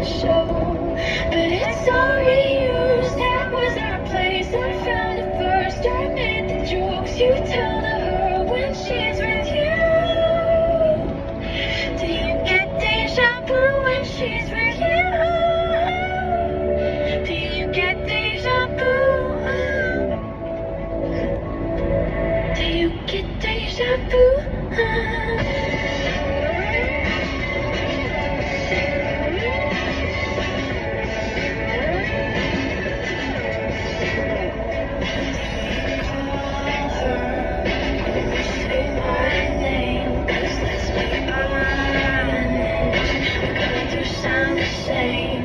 show, but it's all reused. That was our place. I found it first. I made the jokes you tell to her when she's with you. Do you get deja vu when she's with you? Do you get deja vu? Do you get deja vu? Sound the same.